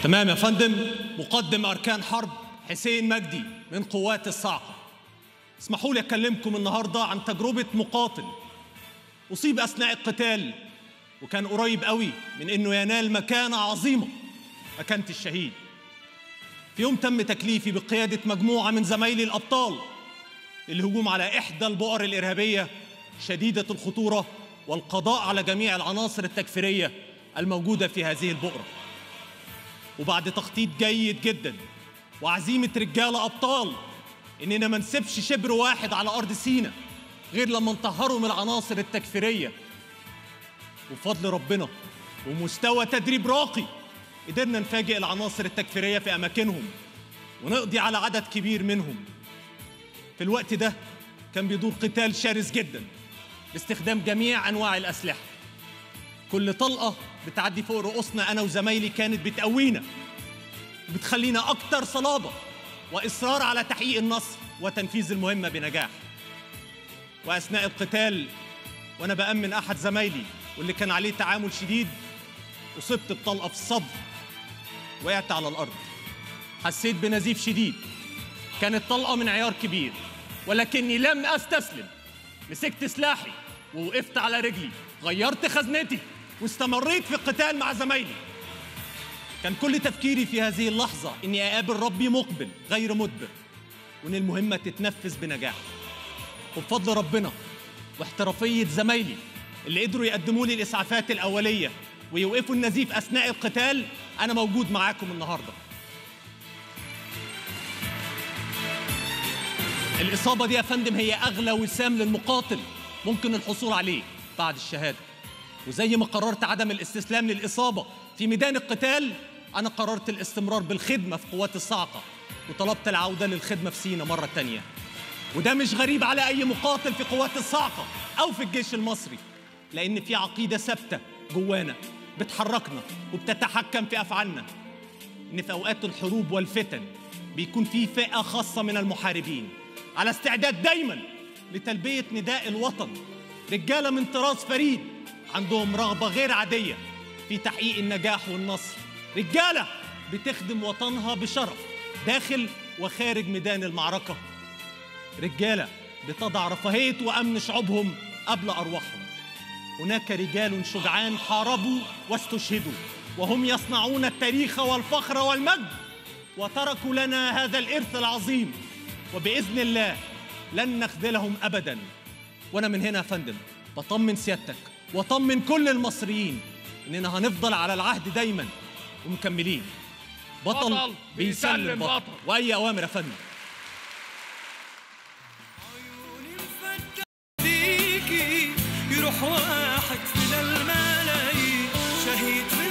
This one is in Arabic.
تمام يا فندم. مقدم أركان حرب حسين مجدي من قوات الصاعقة. اسمحوا لي أكلمكم النهاردة عن تجربة مقاتل أصيب أثناء القتال وكان قريب قوي من إنه ينال مكانة عظيمة، مكانة الشهيد. في يوم تم تكليفي بقيادة مجموعة من زمايلي الأبطال للهجوم على إحدى البؤر الإرهابية شديدة الخطورة والقضاء على جميع العناصر التكفيرية الموجودة في هذه البؤرة. وبعد تخطيط جيد جدا وعزيمة رجالة أبطال إننا ما نسيبش شبر واحد على أرض سيناء غير لما نطهره من العناصر التكفيرية، وبفضل ربنا ومستوى تدريب راقي قدرنا نفاجئ العناصر التكفيرية في أماكنهم ونقضي على عدد كبير منهم. في الوقت ده كان بيدور قتال شرس جدا باستخدام جميع أنواع الأسلحة. كل طلقة بتعدي فوق رؤوسنا أنا وزمايلي كانت بتقوينا وبتخلينا أكتر صلابة وإصرار على تحقيق النصر وتنفيذ المهمة بنجاح. وأثناء القتال وأنا بأمن أحد زمايلي واللي كان عليه تعامل شديد أصبت بطلقة في الصدر، وقعت على الأرض، حسيت بنزيف شديد. كانت طلقة من عيار كبير ولكني لم أستسلم. مسكت سلاحي ووقفت على رجلي، غيرت خزنتي واستمريت في القتال مع زمايلي. كان كل تفكيري في هذه اللحظة إني أقابل ربي مقبل غير مدبر، وإن المهمة تتنفذ بنجاح. وبفضل ربنا واحترافية زمايلي اللي قدروا يقدموا لي الإسعافات الأولية ويوقفوا النزيف أثناء القتال، أنا موجود معاكم النهاردة. الإصابة دي يا فندم هي أغلى وسام للمقاتل ممكن الحصول عليه بعد الشهادة. وزي ما قررت عدم الاستسلام للإصابة في ميدان القتال، أنا قررت الاستمرار بالخدمة في قوات الصاعقة وطلبت العودة للخدمة في سيناء مرة تانية. وده مش غريب على أي مقاتل في قوات الصاعقة أو في الجيش المصري، لأن في عقيدة ثابتة جوانا بتحركنا وبتتحكم في أفعالنا، إن في أوقات الحروب والفتن بيكون في فئة خاصة من المحاربين على استعداد دايما لتلبية نداء الوطن، رجالة من طراز فريد عندهم رغبة غير عادية في تحقيق النجاح والنصر، رجالة بتخدم وطنها بشرف داخل وخارج ميدان المعركة، رجالة بتضع رفاهية وأمن شعوبهم قبل أرواحهم. هناك رجال شجعان حاربوا واستشهدوا وهم يصنعون التاريخ والفخر والمجد، وتركوا لنا هذا الإرث العظيم، وبإذن الله لن نخذلهم أبداً. وأنا من هنا يا فندم بطمن سيادتك وطمن كل المصريين إننا هنفضل على العهد دايماً ومكملين. بطل بيسلم بطل. وأي أوامر يا فندم. عيوني مفتحة فيكي يروح واحد في الملايين شهيد